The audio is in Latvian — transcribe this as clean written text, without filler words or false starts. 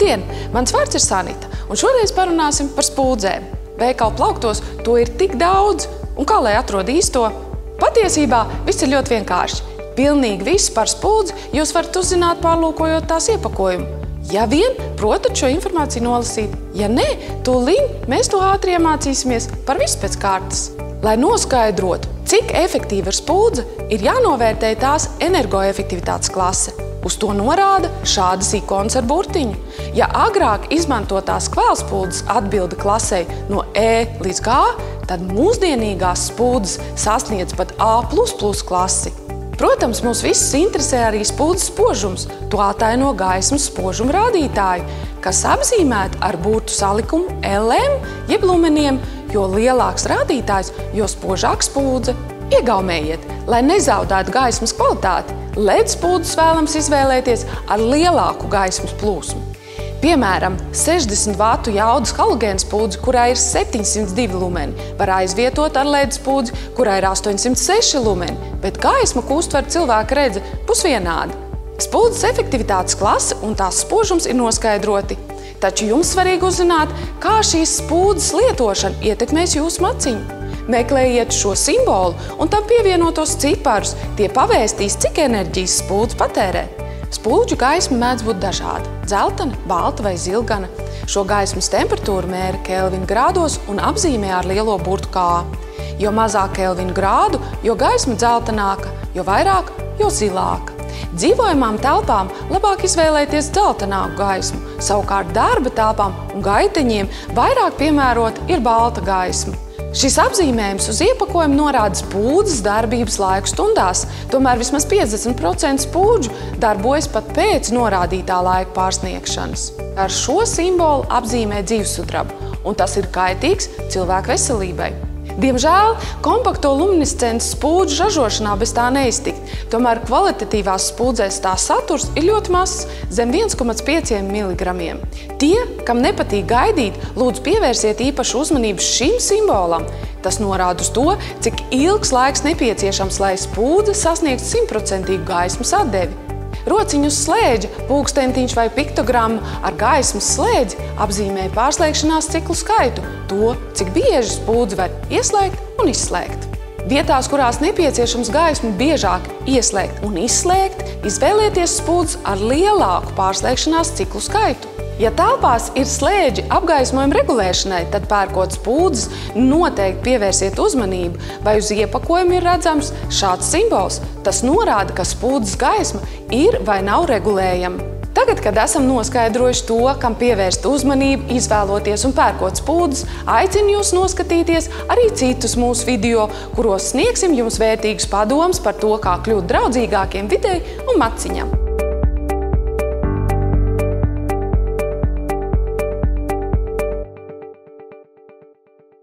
Labdien! Mans vārds ir Sanita, un šoreiz parunāsim par spūdzēm. Veikalu plauktos to ir tik daudz, un kā lai atrod īsto? Patiesībā viss ir ļoti vienkārši. Pilnīgi visu par spūdzi jūs varat uzzināt, pārlūkojot tās iepakojumu. Ja vien protat šo informāciju nolasīt, ja nē, tūlīt mēs to ātri iemācīsimies par visu pēc kārtas. Lai noskaidrotu, cik efektīva ir spūdze, ir jānovērtē tās energoefektivitātes klase. Uz to norāda šādas ikonas ar burtiņu. Ja agrāk izmantotās kvēlspūdzes atbilda klasei no E līdz G, tad mūsdienīgās spūdzes sasniedz pat A++ klasi. Protams, mūs visus interesē arī spūdzes spožums. To ataino gaismas spožuma rādītāji, kas apzīmēti ar burtu salikumu LM jeb lumeniem, jo lielāks rādītājs, jo spožāk spūdze. Iegaumējiet, lai nezaudētu gaismas kvalitāti, LED spūdzes vēlams izvēlēties ar lielāku gaismas plūsmu. Piemēram, 60 vatu jaudas halogēna spūdzi, kurā ir 702 lumeni, var aizvietot ar LED spūdzi, kurā ir 806 lumeni, bet gaisma, ko uztver cilvēka redze, būs vienāda. Spūdzes efektivitātes klase un tās spožums ir noskaidroti. Taču jums svarīgi uzzināt, kā šīs spūdzes lietošana ietekmēs jūsu maciņu. Meklējiet šo simbolu un tam pievienotos ciparus, tie pavēstīs, cik enerģijas spūdze patērē. Spūdžu gaisma mēdz būt dažāda – dzeltena, balta vai zilgana. Šo gaismas temperatūru mēra Kelvinu grādos un apzīmē ar lielo burtu K. Jo mazāk Kelvinu grādu, jo gaisma dzeltenāka, jo vairāk, jo zilāka. Dzīvojamām telpām labāk izvēlēties dzeltenāku gaismu, savukārt darba telpām un gaiteņiem vairāk piemērot ir balta gaisma. Šis apzīmējums uz iepakojumu norāda spūdzes darbības laiku stundās, tomēr vismaz 50% spūdžu darbojas pat pēc norādītā laika pārsniegšanas. Ar šo simbolu apzīmē dzīvsudrabu, un tas ir kaitīgs cilvēku veselībai. Diemžēl kompakto luminescences spūdžu ražošanā bez tā neiztikt, tomēr kvalitatīvās spūdzēs tā saturs ir ļoti mazs, zem 1,5 mg. Tie, kam nepatīk gaidīt, lūdzu pievērsiet īpašu uzmanību šim simbolam. Tas norāda uz to, cik ilgs laiks nepieciešams, lai spūdze sasniegtu 100% gaismas atdevi. Rociņu uz slēdža, pulkstentiņš vai piktogramma ar gaismas slēdzi apzīmē pārslēgšanās ciklu skaitu, to, cik bieži spūdzi var ieslēgt un izslēgt. Vietās, kurās nepieciešams gaismu biežāk ieslēgt un izslēgt, izvēlieties spūdzes ar lielāku pārslēgšanās ciklu skaitu. Ja telpās ir slēdži apgaismojuma regulēšanai, tad pērkot spūdzes noteikti pievērsiet uzmanību, vai uz iepakojumu ir redzams šāds simbols. Tas norāda, ka spūdzes gaisma ir vai nav regulējama. Tagad, kad esam noskaidrojuši to, kam pievērst uzmanību, izvēloties un pērkot spūdzes, aicinu jūs noskatīties arī citus mūsu video, kuros sniegsim jums vērtīgus padomus par to, kā kļūt draudzīgākiem videi un maciņam.